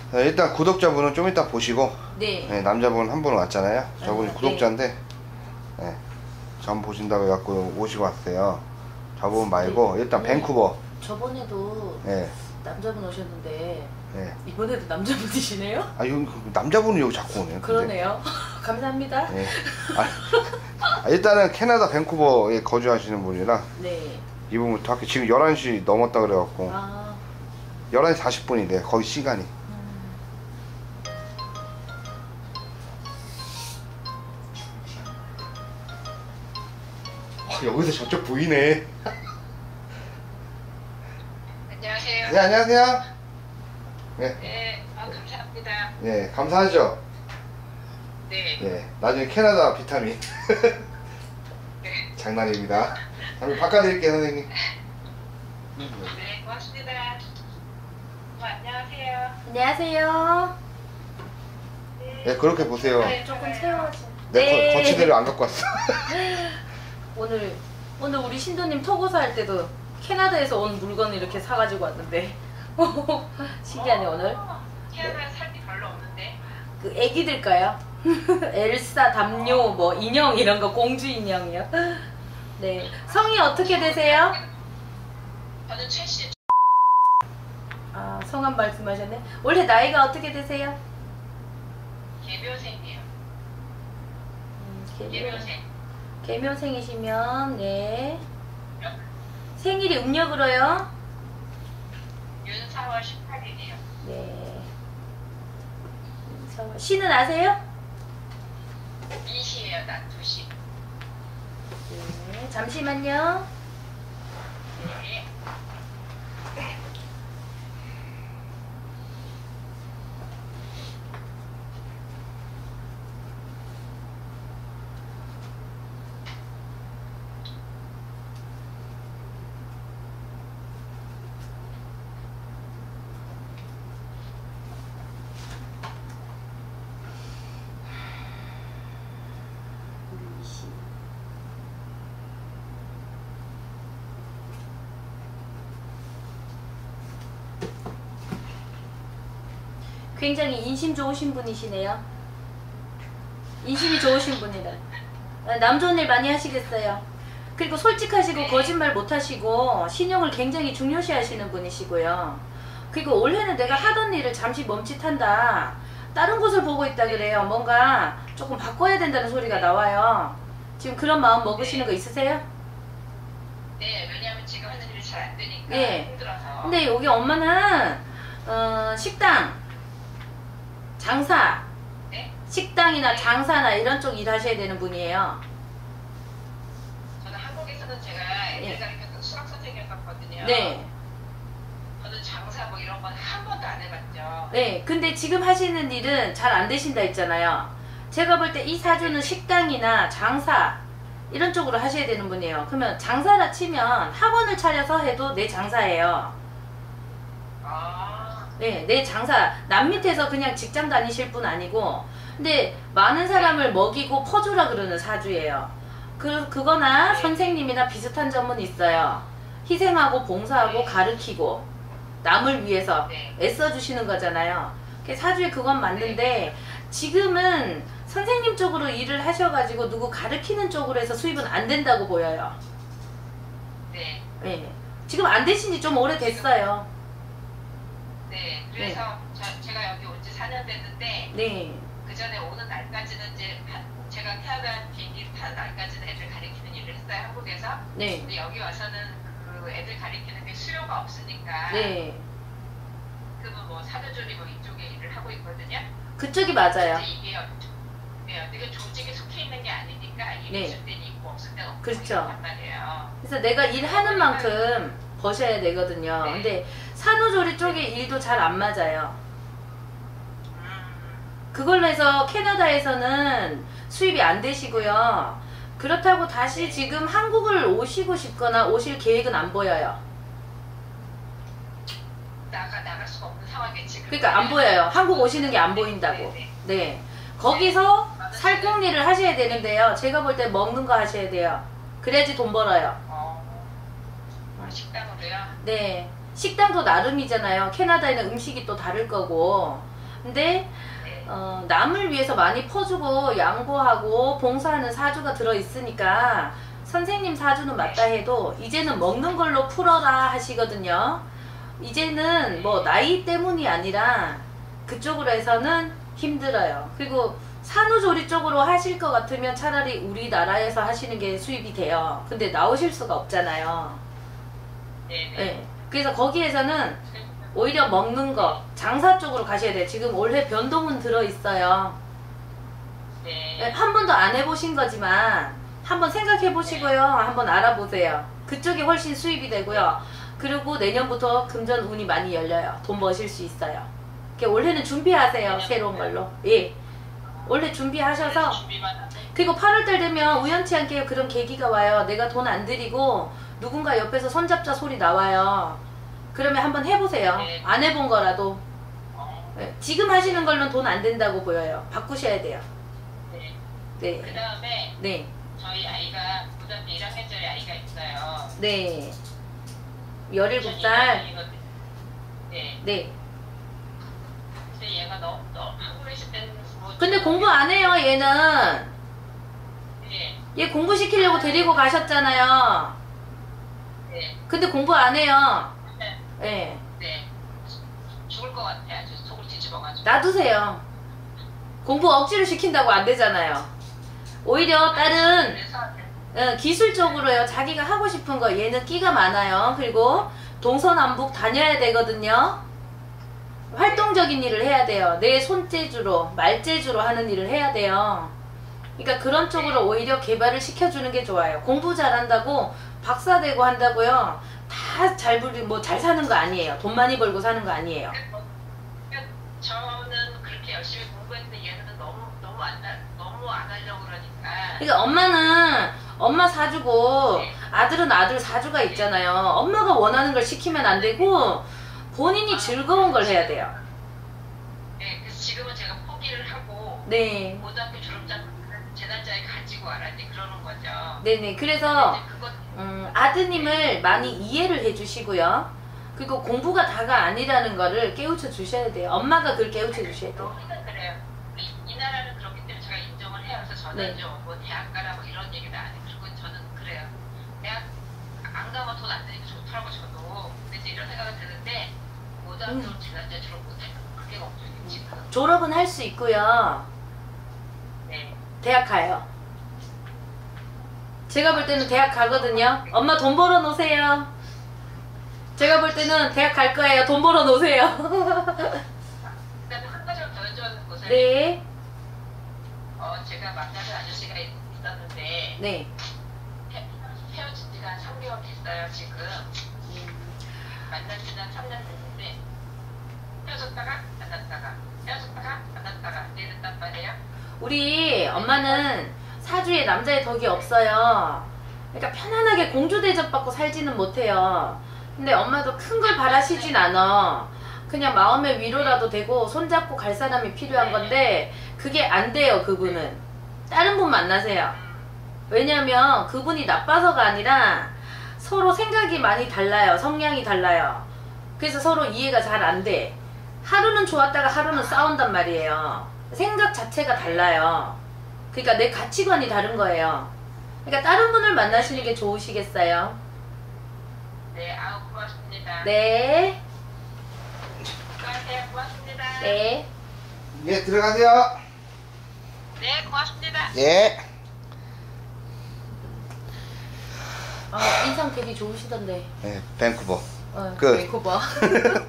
일단 구독자분은 좀 이따 보시고. 네. 네, 남자분 한 분 왔잖아요. 저분이 구독자인데, 네, 전 보신다고 해갖고 오시고 왔어요. 저분 말고 일단 밴쿠버. 저번에도 네. 남자분 오셨는데 네. 이번에도 남자분이시네요? 아, 여기 남자분은 여기 자꾸 오네요. 그러네요. 감사합니다. 네. 일단은 캐나다 밴쿠버에 거주하시는 분이라 네. 이분부터 할게요. 지금 11시 넘었다 그래갖고 11시 40분인데 거기 시간이. 여기서 저쪽 보이네. 안녕하세요. 네, 안녕하세요. 네. 네, 감사합니다. 네, 감사하죠. 네. 네, 나중에 캐나다 비타민. 네. 장난입니다. 잠깐 바꿔드릴게요, 선생님. 네, 고맙습니다. 안녕하세요. 안녕하세요. 네, 그렇게 보세요. 조금 세워줘. 내 거치대를 안 갖고 왔어. 오늘 우리 신도님 토고사 할 때도 캐나다에서 온 물건을 이렇게 사가지고 왔는데 신기하네 오늘. 캐나다에 살기 별로 없는데. 그 애기들까요? 엘사, 담요, 뭐 인형 이런 거 공주 인형이요. 네. 성이 어떻게 되세요? 저는 최씨. 아, 성함 말씀하셨네. 원래 나이가 어떻게 되세요? 개묘생이에요. 개묘생. 개묘생이시면 네. 생일이 음력으로요? 윤4월 18일이에요. 네. 시는 아세요? 미시예요, 나 2시. 네. 잠시만요. 네. 굉장히 인심 좋으신 분이시네요. 인심이 좋으신 분이다. 남 좋은 일 많이 하시겠어요. 그리고 솔직하시고 거짓말 못하시고 신용을 굉장히 중요시 하시는 분이시고요. 그리고 올해는 내가 하던 일을 잠시 멈칫한다, 다른 곳을 보고 있다 그래요. 뭔가 조금 바꿔야 된다는 소리가 나와요. 지금 그런 마음 먹으시는 거 있으세요? 네, 왜냐하면 지금 하는 일이 잘 안 되니까 힘들어서. 근데 여기 엄마는 식당, 장사, 네? 식당이나 장사나 이런 쪽 일하셔야 되는 분이에요. 저는 한국에서는 제가 애들 가르쳐서 수학 선생님이었거든요. 네. 저는 장사 뭐 이런 건 한 번도 안 해봤죠. 네. 근데 지금 하시는 일은 잘 안 되신다 했잖아요. 제가 볼 때 이 사주는 식당이나 장사 이런 쪽으로 하셔야 되는 분이에요. 그러면 장사라 치면 학원을 차려서 해도 내 장사예요. 네, 내 장사. 남 밑에서 그냥 직장 다니실 분 아니고, 근데 많은 사람을 먹이고 퍼주라 그러는 사주예요. 그거나 선생님이나 비슷한 점은 있어요. 희생하고 봉사하고 가르치고 남을 위해서 애써주시는 거잖아요. 사주에 그건 맞는데 지금은 선생님 쪽으로 일을 하셔가지고 누구 가르치는 쪽으로 해서 수입은 안 된다고 보여요. 네. 네. 지금 안 되신 지 좀 오래됐어요. 네. 그래서 제가 여기 온 지 4년 됐는데 네. 그 전에 오는 날까지는 이제 제가 캐나다 비행기 타는 날까지는 애들 가르치는 일을 했어요, 한국에서. 네. 근데 여기 와서는 그 애들 가르치는 게 수요가 없으니까. 네. 그러면 뭐 사교조리 뭐 이쪽에 일을 하고 있거든요. 그쪽이 맞아요. 이게 이게 조직에 속해 있는 게 아니니까 일이 네. 있을 때는 있고 없을 때는 없고 그렇죠. 말이에요. 그래서 내가 일하는 만큼 버셔야 되거든요. 네. 근데 산후조리 쪽에 일도 잘 안 맞아요. 그걸로 해서 캐나다에서는 수입이 안 되시고요. 그렇다고 다시 지금 한국을 오시고 싶거나 오실 계획은 안 보여요. 나갈 수가 없는 상황이겠지. 그러니까 안 보여요. 한국 오시는 게 안 보인다고. 네. 거기서 살궁리를 하셔야 되는데요. 제가 볼 때 먹는 거 하셔야 돼요. 그래야지 돈 벌어요. 식당으로요? 네. 식당도 나름이잖아요. 캐나다에는 음식이 또 다를 거고. 근데 남을 위해서 많이 퍼주고 양보하고 봉사하는 사주가 들어있으니까 선생님 사주는 맞다 해도 이제는 먹는 걸로 풀어라 하시거든요. 이제는 뭐 나이 때문이 아니라 그쪽으로 해서는 힘들어요. 그리고 산후조리 쪽으로 하실 것 같으면 차라리 우리나라에서 하시는 게 수입이 돼요. 근데 나오실 수가 없잖아요. 네. 그래서 거기에서는 오히려 먹는 거, 장사 쪽으로 가셔야 돼요. 지금 올해 변동은 들어있어요. 네, 한 번도 안 해보신 거지만 한번 생각해 보시고요. 한번 알아보세요. 그쪽이 훨씬 수입이 되고요. 그리고 내년부터 금전 운이 많이 열려요. 돈 버실 수 있어요. 올해는 준비하세요. 새로운 걸로. 예. 올해 준비하셔서. 그리고 8월달 되면 우연치 않게 그런 계기가 와요. 내가 돈 안 들이고 누군가 옆에서 손잡자 소리 나와요. 그러면 한번 해보세요. 안 해본 거라도. 네. 지금 하시는 걸로는 돈 안 된다고 보여요. 바꾸셔야 돼요. 네. 그 다음에 네. 저희 아이가 고등학교 1학년짜리 아이가 있어요. 네. 17살. 네. 네. 근데 얘가 너무 한국에 있을 때는 근데 공부 안 해요, 얘는. 네. 얘 공부시키려고 데리고 가셨잖아요. 네. 근데 공부 안 해요. 네. 네. 네. 죽을 것 같아. 아주 속을 뒤집어가지고. 놔두세요. 공부 억지로 시킨다고 안 되잖아요. 오히려 다른 기술적으로요. 자기가 하고 싶은 거. 얘는 끼가 많아요. 그리고 동서남북 다녀야 되거든요. 활동적인 일을 해야 돼요. 내 손재주로, 말재주로 하는 일을 해야 돼요. 그러니까 그런 쪽으로 오히려 개발을 시켜주는 게 좋아요. 공부 잘한다고 박사되고 한다고요. 다 잘 사는 거 아니에요. 돈 많이 벌고 사는 거 아니에요. 저는 그렇게 열심히 공부했는데 얘는 너무 안 하려고 그러니까. 그러니까 엄마는 엄마 사주고 아들은 아들 사주가 있잖아요. 엄마가 원하는 걸 시키면 안 되고 본인이 즐거운 걸 해야 돼요. 네, 그래서 지금은 제가 포기를 하고 네. 고등학교 졸업장 제 날짜에 가지고 와라 이제 그러는 거죠. 네네. 그래서 아드님을 많이 이해를 해주시고요. 그리고 공부가 다가 아니라는 거를 깨우쳐 주셔야 돼요. 엄마가 그걸 깨우쳐 주셔야 돼요. 그래요. 이 나라는 그렇기 때문에 제가 인정을 해요. 그래서 저는 네. 뭐 대학 가라 뭐 이런 얘기도 안 해요. 그리고 저는 그래요. 대학 안 가면 돈 안 드니까 좋더라고 저도. 근데 이제 이런 생각이 드는데 고등학교 제 날짜에 졸업 못해요. 그게 걱정이에요 지금. 졸업은 할 수 있고요. 네. 대학 가요. 제가 볼 때는 대학 가거든요. 엄마 돈 벌어 놓으세요. 제가 볼 때는 대학 갈 거예요. 돈 벌어 놓으세요. 그다음에 한 가지 더 여쭤보는 것은 네. 제가 만나는 아저씨가 있었는데 네. 헤어진 지가 한 3개월 됐어요 지금. 만난 지는 3년 됐는데 헤어졌다가 만났다가 이랬단 말이에요. 우리 엄마는 사주에 남자의 덕이 없어요. 그러니까 편안하게 공주 대접받고 살지는 못해요. 근데 엄마도 큰 걸 바라시진 않아. 그냥 마음의 위로라도 되고 손잡고 갈 사람이 필요한 건데 그게 안 돼요. 그분은 다른 분 만나세요. 왜냐면 그분이 나빠서가 아니라 서로 생각이 많이 달라요. 성향이 달라요. 그래서 서로 이해가 잘 안 돼. 하루는 좋았다가 하루는 싸운단 말이에요. 생각 자체가 달라요. 그러니까 내 가치관이 다른 거예요. 그러니까 다른 분을 만나시는 게 좋으시겠어요? 네, 아우 고맙습니다. 네. 수고하세요. 고맙습니다. 네. 예, 들어가세요. 네, 고맙습니다. 예. 인상 되게 좋으시던데. 네, 밴쿠버. 어, 끝. 밴쿠버.